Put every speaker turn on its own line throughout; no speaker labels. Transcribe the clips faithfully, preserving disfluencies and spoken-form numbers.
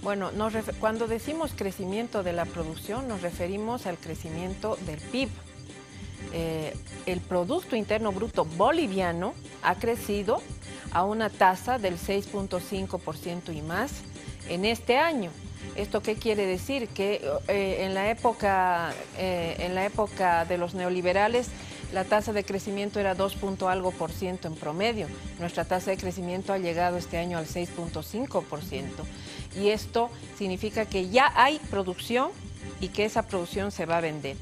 Bueno, nos cuando decimos crecimiento de la producción, nos referimos al crecimiento del P I B. Eh, el Producto Interno Bruto boliviano ha crecido a una tasa del seis punto cinco por ciento y más en este año. ¿Esto qué quiere decir? Que eh, en, la época, eh, en la época de los neoliberales la tasa de crecimiento era dos punto algo por ciento en promedio. Nuestra tasa de crecimiento ha llegado este año al seis punto cinco por ciento. Y esto significa que ya hay producción y que esa producción se va a vender.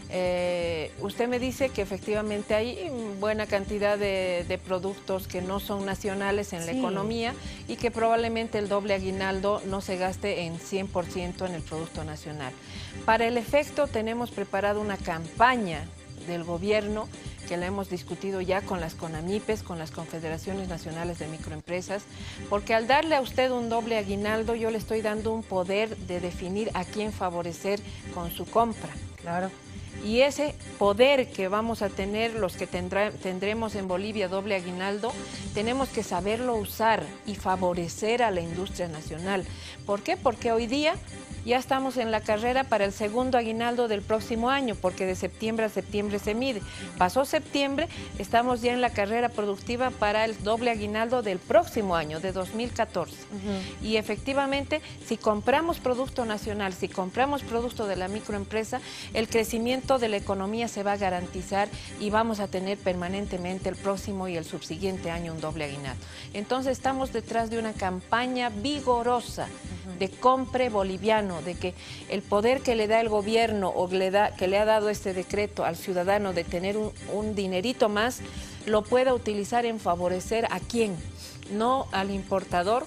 Eh, usted me dice que efectivamente hay buena cantidad de, de productos que no son nacionales en la sí. economía y que probablemente el doble aguinaldo no se gaste en cien por ciento en el Producto Nacional. Para el efecto tenemos preparado una campaña del gobierno que la hemos discutido ya con las CONAMIPES, con las Confederaciones Nacionales de Microempresas, porque al darle a usted un doble aguinaldo yo le estoy dando un poder de definir a quién favorecer con su compra.
Claro.
Y ese poder que vamos a tener los que tendrá, tendremos en Bolivia doble aguinaldo, tenemos que saberlo usar y favorecer a la industria nacional. ¿Por qué? Porque hoy día ya estamos en la carrera para el segundo aguinaldo del próximo año, porque de septiembre a septiembre se mide. Pasó septiembre, estamos ya en la carrera productiva para el doble aguinaldo del próximo año, de dos mil catorce. Uh-huh. Y efectivamente, si compramos producto nacional, si compramos producto de la microempresa, el crecimiento de la economía se va a garantizar y vamos a tener permanentemente el próximo y el subsiguiente año un doble aguinaldo. Entonces estamos detrás de una campaña vigorosa de compre boliviano, de que el poder que le da el gobierno o le da, que le ha dado este decreto al ciudadano de tener un, un dinerito más, lo pueda utilizar en favorecer a quién, no al importador,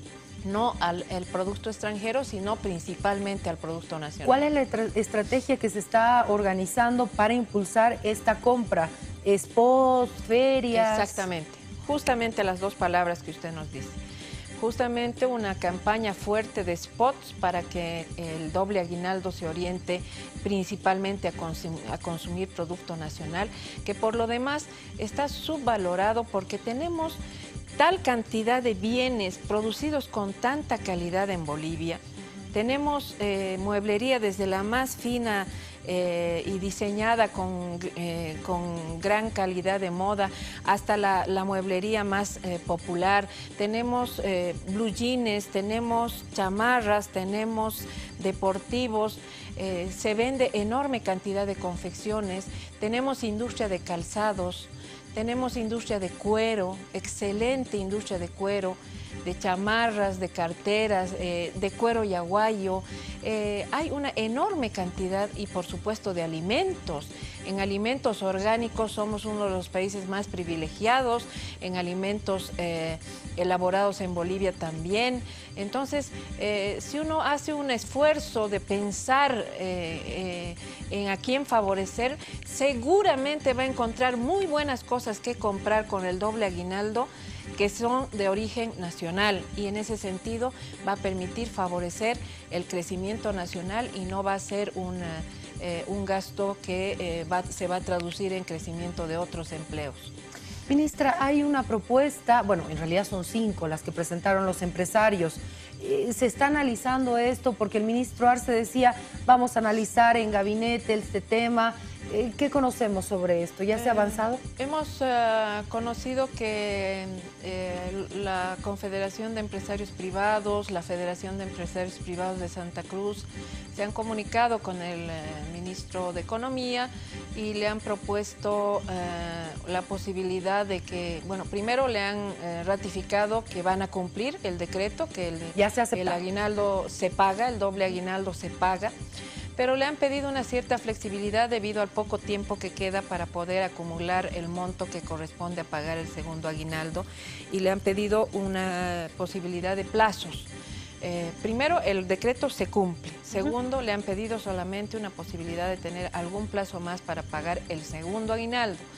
no al el producto extranjero, sino principalmente al producto nacional.
¿Cuál es la estrategia que se está organizando para impulsar esta compra? ¿Spots, ferias?
Exactamente, justamente las dos palabras que usted nos dice. Justamente una campaña fuerte de spots para que el doble aguinaldo se oriente principalmente a, consum a consumir producto nacional, que por lo demás está subvalorado porque tenemos tal cantidad de bienes producidos con tanta calidad en Bolivia. Tenemos eh, mueblería desde la más fina eh, y diseñada con, eh, con gran calidad de moda hasta la, la mueblería más eh, popular. Tenemos eh, blue jeans, tenemos chamarras, tenemos deportivos. Eh, se vende enorme cantidad de confecciones. Tenemos industria de calzados, tenemos industria de cuero, excelente industria de cuero, de chamarras, de carteras, eh, de cuero yaguayo. Eh, hay una enorme cantidad y por supuesto de alimentos. En alimentos orgánicos somos uno de los países más privilegiados, en alimentos eh, elaborados en Bolivia también. Entonces, eh, si uno hace un esfuerzo de pensar eh, eh, en a quién favorecer, seguramente va a encontrar muy buenas cosas que comprar con el doble aguinaldo, que son de origen nacional, y en ese sentido va a permitir favorecer el crecimiento nacional y no va a ser una, eh, un gasto que eh, va, se va a traducir en crecimiento de otros empleos.
Ministra, hay una propuesta, bueno, en realidad son cinco las que presentaron los empresarios. Eh, se está analizando esto porque el ministro Arce decía, vamos a analizar en gabinete este tema. Eh, ¿Qué conocemos sobre esto? ¿Ya se ha avanzado?
Eh, hemos uh, conocido que eh, la Confederación de Empresarios Privados, la Federación de Empresarios Privados de Santa Cruz se han comunicado con el eh, ministro de Economía y le han propuesto eh, la posibilidad de que, bueno, primero le han eh, ratificado que van a cumplir el decreto, que el,
ya se acepta.
El aguinaldo se paga, el doble aguinaldo se paga, pero le han pedido una cierta flexibilidad debido al poco tiempo que queda para poder acumular el monto que corresponde a pagar el segundo aguinaldo, y le han pedido una posibilidad de plazos. Eh, primero, el decreto se cumple. Segundo, uh-huh. le han pedido solamente una posibilidad de tener algún plazo más para pagar el segundo aguinaldo.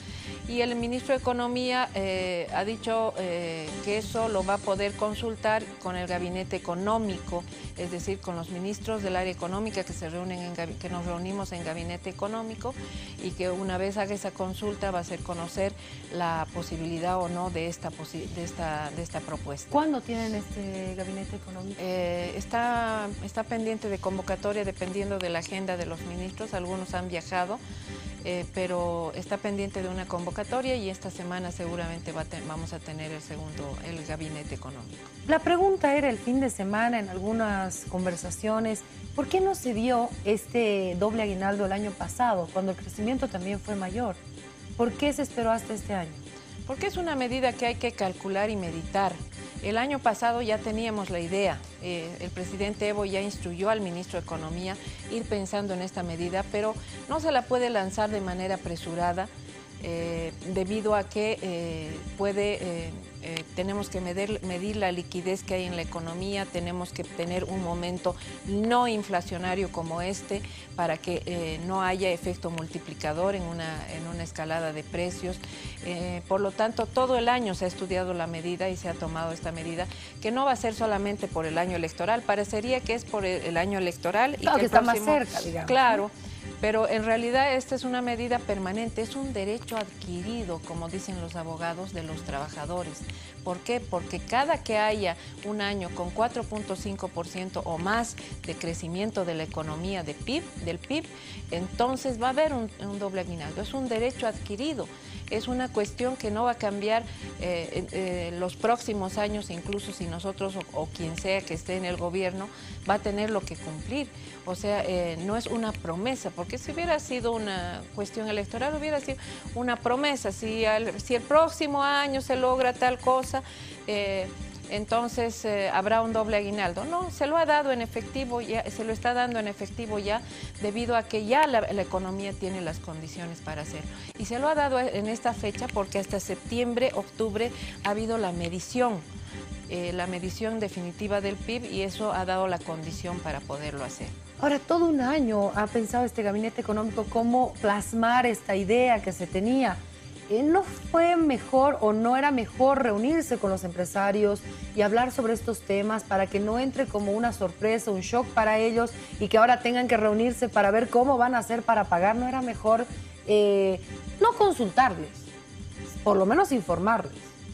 y el ministro de Economía eh, ha dicho eh, que eso lo va a poder consultar con el gabinete económico, es decir, con los ministros del área económica que se reúnen en, que nos reunimos en gabinete económico, y que una vez haga esa consulta va a hacer conocer la posibilidad o no de esta, de esta, de esta propuesta.
¿Cuándo tienen este gabinete económico?
Eh, está, está pendiente de convocatoria dependiendo de la agenda de los ministros, algunos han viajado, eh, pero está pendiente de una convocatoria y esta semana seguramente va a te, vamos a tener el segundo, el gabinete económico.
La pregunta era el fin de semana en algunas conversaciones, ¿por qué no se dio este doble aguinaldo el año pasado, cuando el crecimiento también fue mayor? ¿Por qué se esperó hasta este año?
Porque es una medida que hay que calcular y meditar. El año pasado ya teníamos la idea, eh, el presidente Evo ya instruyó al ministro de Economía ir pensando en esta medida, pero no se la puede lanzar de manera apresurada, eh, debido a que eh, puede, eh, eh, tenemos que medir, medir la liquidez que hay en la economía, tenemos que tener un momento no inflacionario como este para que eh, no haya efecto multiplicador en una, en una escalada de precios. Eh, por lo tanto, todo el año se ha estudiado la medida y se ha tomado esta medida, que no va a ser solamente por el año electoral, parecería que es por el, el año electoral. Y
claro,
que,
que
el
está
próximo,
más cerca, digamos.
Claro. Pero en realidad esta es una medida permanente, es un derecho adquirido, como dicen los abogados, de los trabajadores. ¿Por qué? Porque cada que haya un año con cuatro punto cinco por ciento o más de crecimiento de la economía de P I B, del P I B, entonces va a haber un, un doble aguinaldo. Es un derecho adquirido. Es una cuestión que no va a cambiar eh, eh, los próximos años, incluso si nosotros o, o quien sea que esté en el gobierno va a tener lo que cumplir. O sea, eh, no es una promesa, porque si hubiera sido una cuestión electoral, hubiera sido una promesa. Si, al, si el próximo año se logra tal cosa, eh, entonces eh, habrá un doble aguinaldo. No, se lo ha dado en efectivo, ya, se lo está dando en efectivo ya, debido a que ya la, la economía tiene las condiciones para hacerlo. Y se lo ha dado en esta fecha porque hasta septiembre, octubre ha habido la medición, eh, la medición definitiva del P I B, y eso ha dado la condición para poderlo hacer.
Ahora, todo un año ha pensado este gabinete económico cómo plasmar esta idea que se tenía. ¿No fue mejor o no era mejor reunirse con los empresarios y hablar sobre estos temas para que no entre como una sorpresa, un shock para ellos y que ahora tengan que reunirse para ver cómo van a hacer para pagar? ¿No era mejor eh, no consultarles, por lo menos informarles?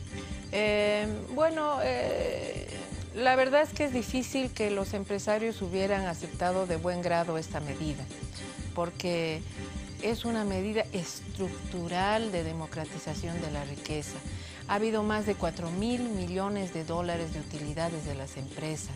Eh, bueno, eh, la verdad es que es difícil que los empresarios hubieran aceptado de buen grado esta medida, porque es una medida estructural de democratización de la riqueza. Ha habido más de cuatro mil millones de dólares de utilidades de las empresas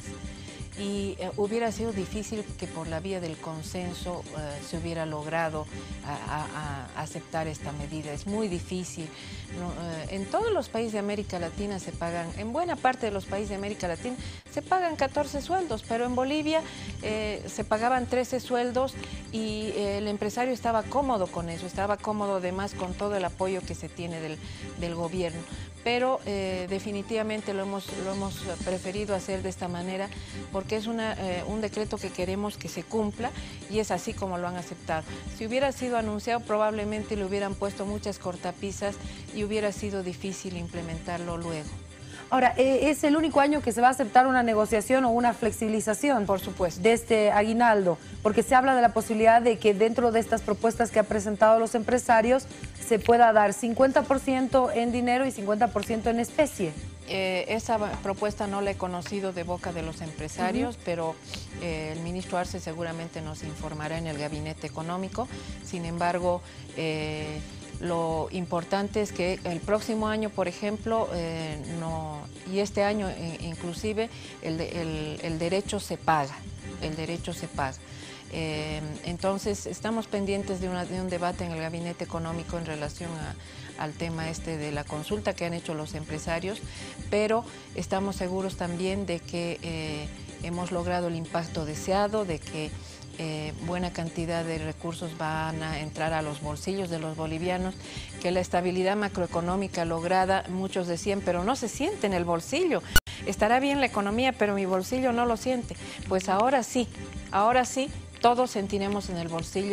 y eh, hubiera sido difícil que por la vía del consenso eh, se hubiera logrado a, a, a aceptar esta medida. Es muy difícil. No, eh, en todos los países de América Latina se pagan, en buena parte de los países de América Latina se pagan catorce sueldos, pero en Bolivia eh, se pagaban trece sueldos y eh, el empresario estaba cómodo con eso, estaba cómodo además con todo el apoyo que se tiene del, del gobierno. Pero eh, definitivamente lo hemos, lo hemos preferido hacer de esta manera porque es una, eh, un decreto que queremos que se cumpla y es así como lo han aceptado. Si hubiera sido anunciado probablemente le hubieran puesto muchas cortapisas y hubiera sido difícil implementarlo luego.
Ahora, ¿es el único año que se va a aceptar una negociación o una flexibilización?
Por supuesto.
De este aguinaldo? Porque se habla de la posibilidad de que dentro de estas propuestas que han presentado los empresarios se pueda dar cincuenta por ciento en dinero y cincuenta por ciento en especie.
Eh, esa propuesta no la he conocido de boca de los empresarios, uh-huh. pero eh, el ministro Arce seguramente nos informará en el gabinete económico. Sin embargo, eh, lo importante es que el próximo año, por ejemplo, eh, no, y este año eh, inclusive, el, el, el derecho se paga, el derecho se paga. Eh, entonces, estamos pendientes de, una, de un debate en el gabinete económico en relación a, al tema este de la consulta que han hecho los empresarios, pero estamos seguros también de que eh, hemos logrado el impacto deseado, de que Eh, buena cantidad de recursos van a entrar a los bolsillos de los bolivianos, que la estabilidad macroeconómica lograda, muchos decían, pero no se siente en el bolsillo. Estará bien la economía, pero mi bolsillo no lo siente. Pues ahora sí, ahora sí, todos sentiremos en el bolsillo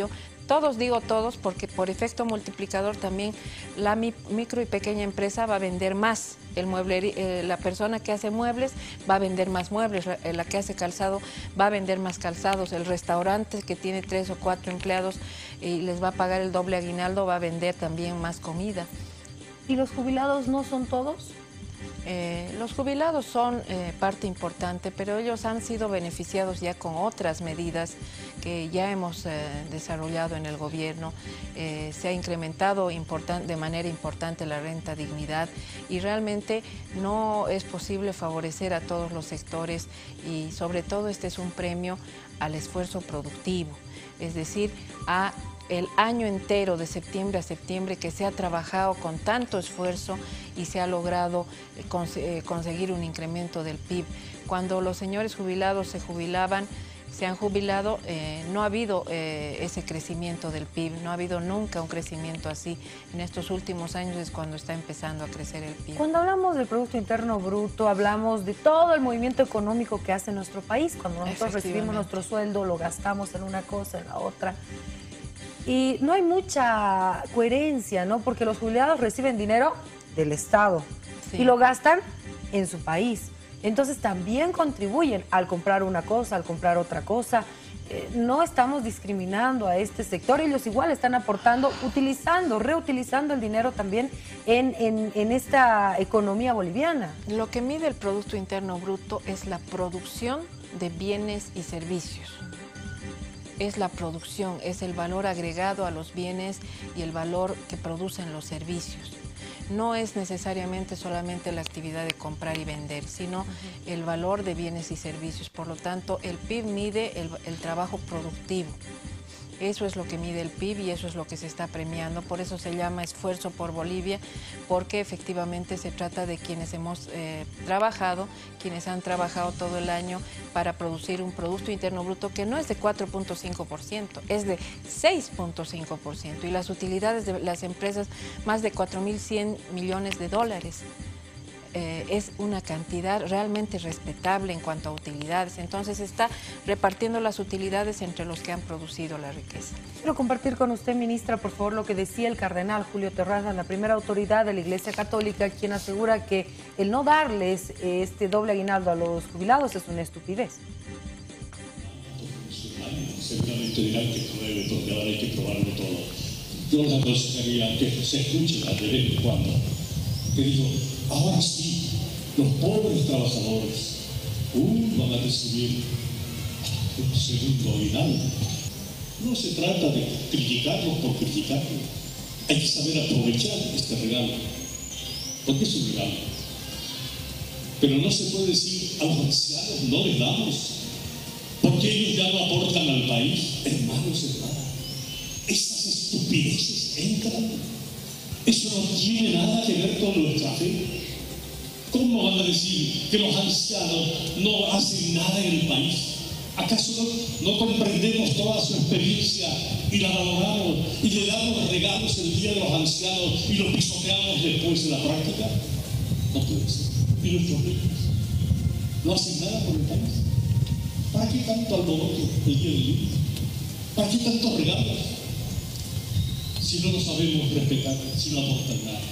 Todos, digo todos, porque por efecto multiplicador también la mi, micro y pequeña empresa va a vender más. El mueble, eh, la persona que hace muebles va a vender más muebles, la, la que hace calzado va a vender más calzados, el restaurante que tiene tres o cuatro empleados y les va a pagar el doble aguinaldo va a vender también más comida.
¿Y los jubilados no son todos?
Eh, los jubilados son eh, parte importante, pero ellos han sido beneficiados ya con otras medidas que ya hemos eh, desarrollado en el gobierno. Eh, se ha incrementado de manera importante la renta dignidad y realmente no es posible favorecer a todos los sectores y sobre todo este es un premio al esfuerzo productivo, es decir, a el año entero de septiembre a septiembre que se ha trabajado con tanto esfuerzo y se ha logrado eh, cons eh, conseguir un incremento del P I B. Cuando los señores jubilados se jubilaban, se han jubilado, eh, no ha habido eh, ese crecimiento del P I B, no ha habido nunca un crecimiento así. En estos últimos años es cuando está empezando a crecer el P I B.
Cuando hablamos del Producto Interno Bruto, hablamos de todo el movimiento económico que hace nuestro país. Cuando nosotros recibimos nuestro sueldo, lo gastamos en una cosa, en la otra. Y no hay mucha coherencia, ¿no? Porque los jubilados reciben dinero del Estado sí. y lo gastan en su país. Entonces también contribuyen al comprar una cosa, al comprar otra cosa. Eh, no estamos discriminando a este sector, ellos igual están aportando, utilizando, reutilizando el dinero también en, en, en esta economía boliviana.
Lo que mide el Producto Interno Bruto es la producción de bienes y servicios. Es la producción, es el valor agregado a los bienes y el valor que producen los servicios. No es necesariamente solamente la actividad de comprar y vender, sino uh-huh. el valor de bienes y servicios. Por lo tanto, el P I B mide el, el trabajo productivo. Eso es lo que mide el P I B y eso es lo que se está premiando. Por eso se llama Esfuerzo por Bolivia, porque efectivamente se trata de quienes hemos eh, trabajado, quienes han trabajado todo el año para producir un Producto Interno Bruto que no es de cuatro punto cinco por ciento, es de seis punto cinco por ciento y las utilidades de las empresas más de cuatro mil cien millones de dólares. Eh, es una cantidad realmente respetable en cuanto a utilidades. Entonces está repartiendo las utilidades entre los que han producido la riqueza.
Quiero compartir con usted, ministra, por favor, lo que decía el cardenal Julio Terraza, la primera autoridad de la Iglesia Católica, quien asegura que el no darles este doble aguinaldo a los jubilados es una estupidez.
Seguramente dirán que es nueve, porque ahora hay que probarlo todo. Yo les aconsejaría que se escuchen de vez en cuando, que digo, ahora sí, los pobres trabajadores uh, van a recibir un segundo aguinaldo. No se trata de criticarlos por criticarlos. Hay que saber aprovechar este regalo, porque es un regalo. Pero no se puede decir a los ancianos no les damos, porque ellos ya no aportan al país. Hermanos, hermanas, esas estupideces entran. Eso no tiene nada que ver con nuestra fe. ¿Cómo van a decir que los ancianos no hacen nada en el país? ¿Acaso no, no comprendemos toda su experiencia y la valoramos y le damos regalos el día de los ancianos y los pisoteamos después de la práctica? No puede ser. ¿Y nuestros niños no hacen nada por el país? ¿Para qué tanto alboroto el día del niño? ¿Para qué tantos regalos? Si no lo sabemos respetar, si no aportan nada.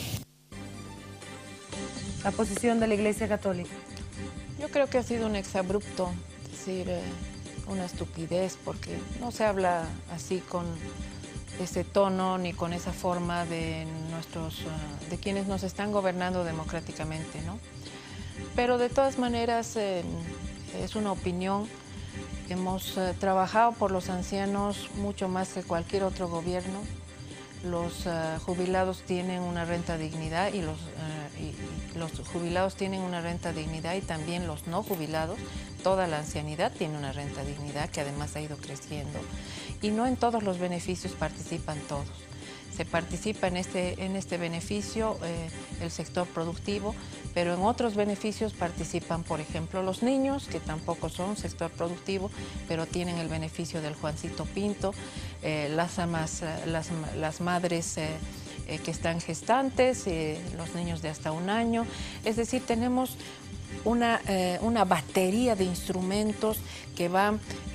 La posición de la Iglesia Católica.
Yo creo que ha sido un exabrupto, es decir, eh, una estupidez, porque no se habla así con ese tono ni con esa forma de nuestros, uh, de quienes nos están gobernando democráticamente, ¿no? Pero de todas maneras eh, es una opinión. Hemos uh, trabajado por los ancianos mucho más que cualquier otro gobierno. Los uh, jubilados tienen una renta dignidad y los, uh, y, y los jubilados tienen una renta dignidad y también los no jubilados. Toda la ancianidad tiene una renta dignidad que además ha ido creciendo y no en todos los beneficios participan todos. Se participa en este, en este beneficio eh, el sector productivo, pero en otros beneficios participan, por ejemplo, los niños, que tampoco son sector productivo, pero tienen el beneficio del Juancito Pinto, eh, las, amas, las, las madres eh, eh, que están gestantes, eh, los niños de hasta un año. Es decir, tenemos una, eh, una batería de instrumentos que van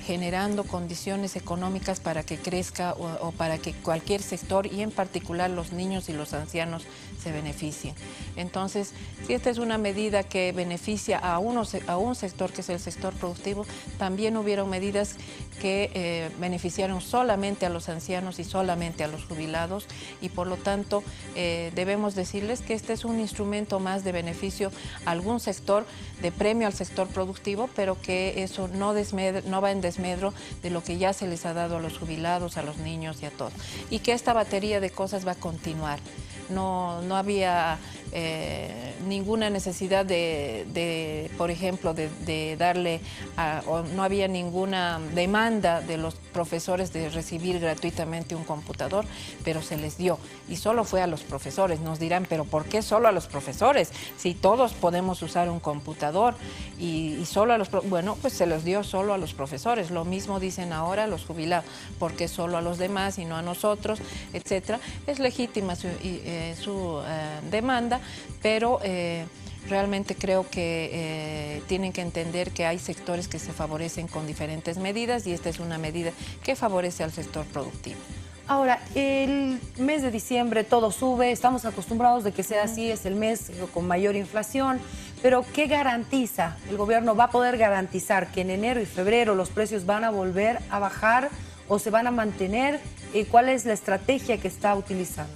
generando condiciones económicas para que crezca o, o para que cualquier sector, y en particular los niños y los ancianos, se beneficien. Entonces, si esta es una medida que beneficia a, uno, a un sector, que es el sector productivo, también hubieron medidas que eh, beneficiaron solamente a los ancianos y solamente a los jubilados, y por lo tanto eh, debemos decirles que este es un instrumento más de beneficio a algún sector, de premio al sector productivo, pero que eso no, desmedro, no va en desmedro de lo que ya se les ha dado a los jubilados, a los niños y a todos. Y que esta batería de cosas va a continuar. No, no había eh, ninguna necesidad de, de por ejemplo, de, de darle, a, o no había ninguna demanda de los profesores de recibir gratuitamente un computador, pero se les dio. Y solo fue a los profesores. Nos dirán, ¿pero por qué solo a los profesores? Si todos podemos usar un computador y, y solo a los... Bueno, pues se les dio solo a los profesores. Lo mismo dicen ahora los jubilados. ¿Por qué solo a los demás y no a nosotros? Etcétera. Es legítima su... Y, eh, su eh, demanda, pero eh, realmente creo que eh, tienen que entender que hay sectores que se favorecen con diferentes medidas, y esta es una medida que favorece al sector productivo.
Ahora, el mes de diciembre todo sube, estamos acostumbrados de que sea así, es el mes con mayor inflación, pero ¿qué garantiza? ¿El gobierno va a poder garantizar que en enero y febrero los precios van a volver a bajar o se van a mantener? ¿Cuál es la estrategia que está utilizando?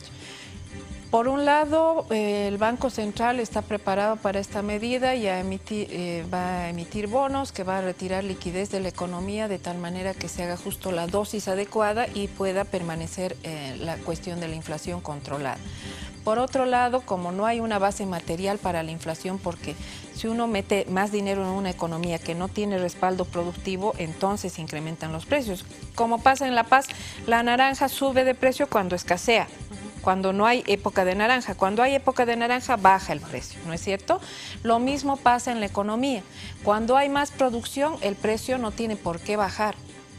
Por un lado, eh, el Banco Central está preparado para esta medida y a emitir, eh, va a emitir bonos que va a retirar liquidez de la economía de tal manera que se haga justo la dosis adecuada y pueda permanecer eh, la cuestión de la inflación controlada. Por otro lado, como no hay una base material para la inflación, porque si uno mete más dinero en una economía que no tiene respaldo productivo, entonces incrementan los precios. Como pasa en La Paz, la naranja sube de precio cuando escasea. Cuando no hay época de naranja. Cuando hay época de naranja, baja el precio, ¿no es cierto? Lo mismo pasa en la economía. Cuando hay más producción, el precio no tiene por qué bajar.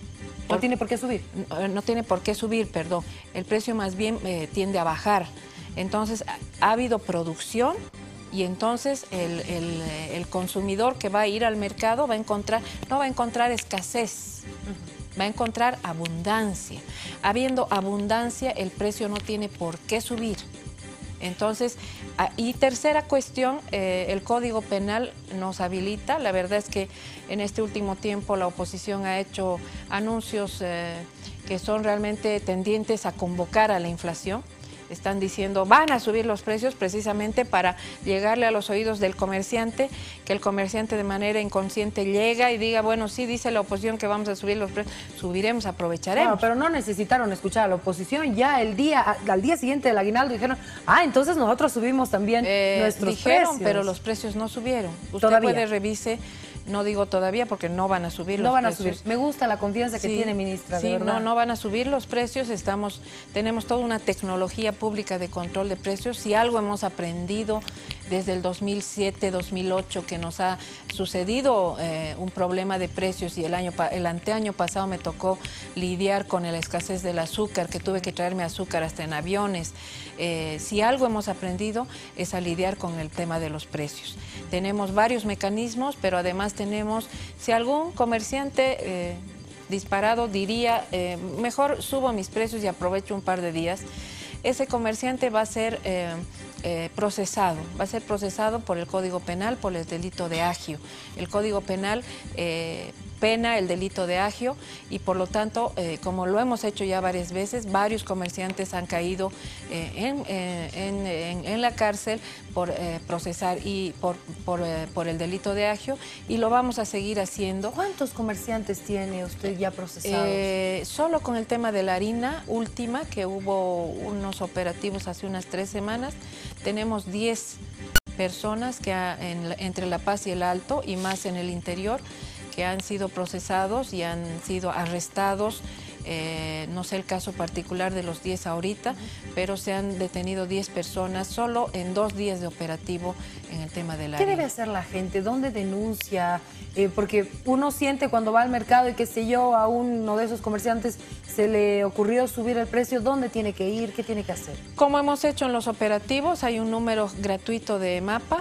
No tiene por qué subir.
No, no tiene por qué subir, perdón. El precio más bien eh, tiende a bajar. Entonces, ha, ha habido producción y entonces el, el, el consumidor que va a ir al mercado va a encontrar, no va a encontrar escasez. Uh-huh. Va a encontrar abundancia. Habiendo abundancia, el precio no tiene por qué subir. Entonces, y tercera cuestión, eh, el Código Penal nos habilita. La verdad es que en este último tiempo la oposición ha hecho anuncios eh, que son realmente tendientes a convocar a la inflación. Están diciendo, van a subir los precios precisamente para llegarle a los oídos del comerciante, que el comerciante de manera inconsciente llega y diga, bueno, sí, dice la oposición que vamos a subir los precios, subiremos, aprovecharemos.
No, pero no necesitaron escuchar a la oposición, ya el día, al día siguiente del aguinaldo dijeron, ah, entonces nosotros subimos también eh, nuestros
dijeron,
precios.
Pero los precios no subieron. Usted
Todavía.
puede revise. No digo todavía porque no van a subir los
precios. No van a
precios.
subir. Me gusta la confianza que
sí,
tiene, ministra,
sí,
de verdad.
No, no van a subir los precios. Estamos, tenemos toda una tecnología pública de control de precios. Si algo hemos aprendido desde el dos mil siete, dos mil ocho, que nos ha sucedido eh, un problema de precios, y el año el anteaño pasado me tocó lidiar con la escasez del azúcar, que tuve que traerme azúcar hasta en aviones. Eh, si algo hemos aprendido es a lidiar con el tema de los precios. Tenemos varios mecanismos, pero además tenemos, si algún comerciante eh, disparado diría, eh, mejor subo mis precios y aprovecho un par de días, ese comerciante va a ser eh, eh, procesado, va a ser procesado por el Código Penal, por el delito de agio. El Código Penal eh, pena el delito de agio y por lo tanto, eh, como lo hemos hecho ya varias veces, varios comerciantes han caído eh, en, eh, en, en, en la cárcel por eh, procesar y por, por, eh, por el delito de agio, y lo vamos a seguir haciendo.
¿Cuántos comerciantes tiene usted ya procesados?
Eh, solo con el tema de la harina última, que hubo unos operativos hace unas tres semanas, tenemos diez personas que ha, en, entre La Paz y el Alto y más en el interior, que han sido procesados y han sido arrestados. Eh, no sé el caso particular de los diez ahorita, pero se han detenido diez personas solo en dos días de operativo en el tema de la
¿Qué
harina.
debe hacer la gente? ¿Dónde denuncia? Eh, porque uno siente cuando va al mercado y qué sé yo, a uno de esos comerciantes se le ocurrió subir el precio, ¿dónde tiene que ir? ¿Qué tiene que hacer?
Como hemos hecho en los operativos, hay un número gratuito de MAPA.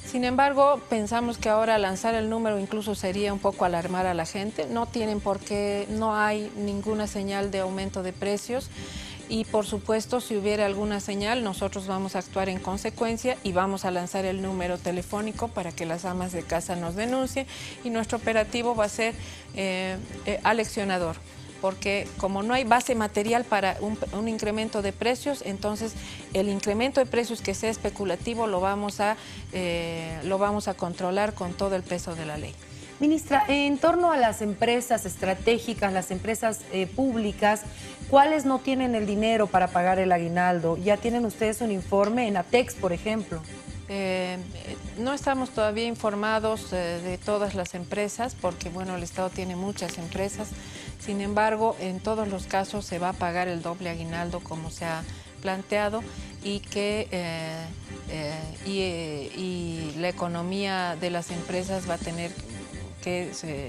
Sin embargo, pensamos que ahora lanzar el número incluso sería un poco alarmar a la gente. No tienen por qué, no hay ninguna señal de aumento de precios. Y por supuesto, si hubiera alguna señal, nosotros vamos a actuar en consecuencia y vamos a lanzar el número telefónico para que las amas de casa nos denuncien, y nuestro operativo va a ser eh, eh, aleccionador, porque como no hay base material para un, un incremento de precios, entonces el incremento de precios que sea especulativo lo vamos a, eh, lo vamos a controlar con todo el peso de la ley.
Ministra, en torno a las empresas estratégicas, las empresas eh, públicas, ¿cuáles no tienen el dinero para pagar el aguinaldo? ¿Ya tienen ustedes un informe en ATEX, por ejemplo?
Eh, no estamos todavía informados eh, de todas las empresas, porque bueno, el Estado tiene muchas empresas. Sin embargo, en todos los casos se va a pagar el doble aguinaldo como se ha planteado, y que eh, eh, y, eh, y la economía de las empresas va a tener que eh,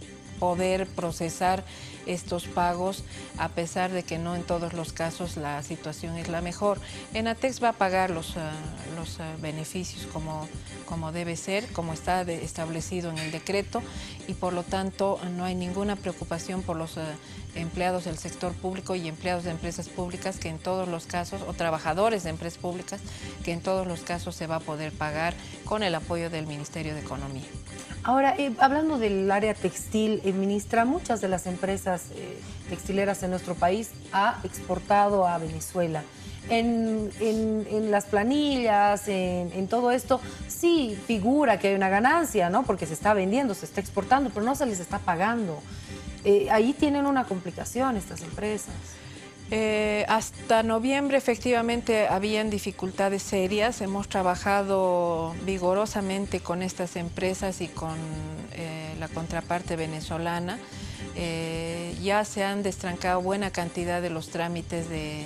poder procesar estos pagos, a pesar de que no en todos los casos la situación es la mejor. En ATEX va a pagar los, uh, los uh, beneficios como, como debe ser, como está de, establecido en el decreto, y por lo tanto no hay ninguna preocupación por los uh, empleados del sector público y empleados de empresas públicas, que en todos los casos, o trabajadores de empresas públicas, que en todos los casos se va a poder pagar con el apoyo del Ministerio de Economía.
Ahora, eh, hablando del área textil, eh, ministra, muchas de las empresas eh, textileras en nuestro país ha exportado a Venezuela. En, en, en las planillas, en, en todo esto, sí figura que hay una ganancia, ¿no? Porque se está vendiendo, se está exportando, pero no se les está pagando. Eh, ahí tienen una complicación estas empresas.
Eh, hasta noviembre efectivamente habían dificultades serias. Hemos trabajado vigorosamente con estas empresas y con eh, la contraparte venezolana. Eh, ya se han destrancado buena cantidad de los trámites de,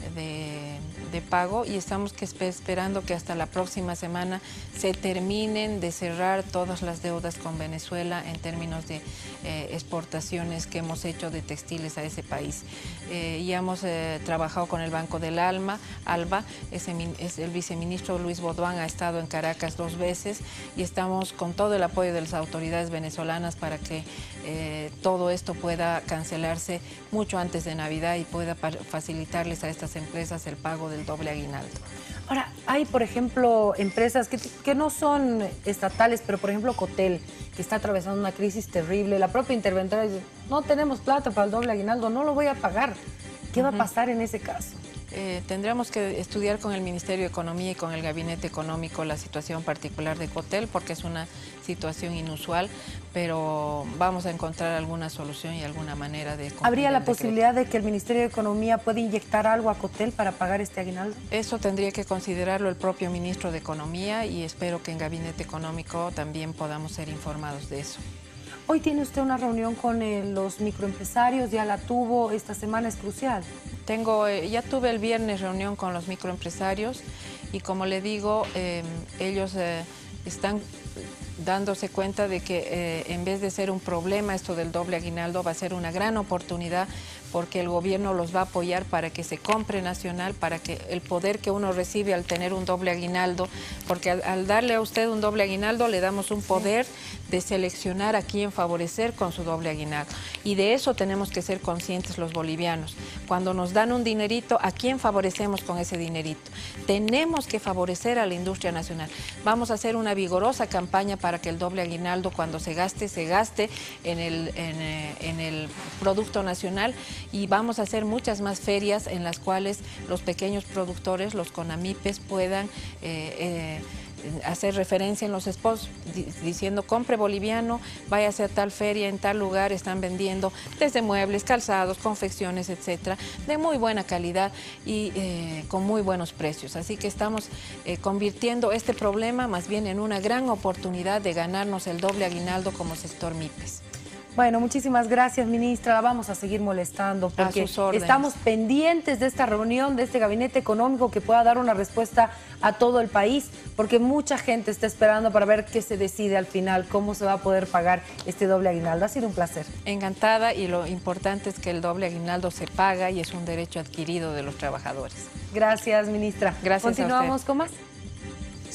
de, de pago, y estamos que esperando que hasta la próxima semana se terminen de cerrar todas las deudas con Venezuela en términos de eh, exportaciones que hemos hecho de textiles a ese país. Eh, ya hemos eh, trabajado con el Banco del Alma, ALBA, ese, es el viceministro Luis Bodoán ha estado en Caracas dos veces, y estamos con todo el apoyo de las autoridades venezolanas para que eh, todo esto pueda cancelarse mucho antes de Navidad y pueda facilitarles a estas empresas el pago del doble aguinaldo.
Ahora, hay, por ejemplo, empresas que, que no son estatales, pero por ejemplo Cotel, que está atravesando una crisis terrible. La propia interventora dice, no tenemos plata para el doble aguinaldo, no lo voy a pagar. ¿Qué uh-huh. va a pasar en ese caso?
Eh, tendremos que estudiar con el Ministerio de Economía y con el Gabinete Económico la situación particular de Cotel, porque es una situación inusual, pero vamos a encontrar alguna solución y alguna manera de...
¿Habría la posibilidad de que el Ministerio de Economía pueda inyectar algo a Cotel para pagar este aguinaldo?
Eso tendría que considerarlo el propio Ministro de Economía, y espero que en Gabinete Económico también podamos ser informados de eso.
Hoy tiene usted una reunión con eh, los microempresarios, ya la tuvo, esta semana es crucial.
Tengo, eh, ya tuve el viernes reunión con los microempresarios, y como le digo, eh, ellos eh, están dándose cuenta de que eh, en vez de ser un problema esto del doble aguinaldo, va a ser una gran oportunidad, porque el gobierno los va a apoyar para que se compre nacional, para que el poder que uno recibe al tener un doble aguinaldo, porque al, al darle a usted un doble aguinaldo le damos un poder de seleccionar a quién favorecer con su doble aguinaldo, y de eso tenemos que ser conscientes los bolivianos. Cuando nos dan un dinerito, ¿a quién favorecemos con ese dinerito? Tenemos que favorecer a la industria nacional. Vamos a hacer una vigorosa campaña para que el doble aguinaldo, cuando se gaste, se gaste en el, en, en el producto nacional, y vamos a hacer muchas más ferias en las cuales los pequeños productores, los CONAMIPES, puedan eh, eh, hacer referencia en los spots diciendo compre boliviano, váyase a tal feria, en tal lugar están vendiendo desde muebles, calzados, confecciones, etcétera, de muy buena calidad y eh, con muy buenos precios. Así que estamos eh, convirtiendo este problema más bien en una gran oportunidad de ganarnos el doble aguinaldo como sector MIPES.
Bueno, muchísimas gracias, ministra. La vamos a seguir molestando porque estamos pendientes de esta reunión, de este gabinete económico que pueda dar una respuesta a todo el país, porque mucha gente está esperando para ver qué se decide al final, cómo se va a poder pagar este doble aguinaldo. Ha sido un placer.
Encantada, y lo importante es que el doble aguinaldo se paga y es un derecho adquirido de los trabajadores.
Gracias, ministra.
Gracias.
Continuamos con más.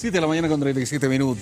siete de la mañana con treinta y siete minutos.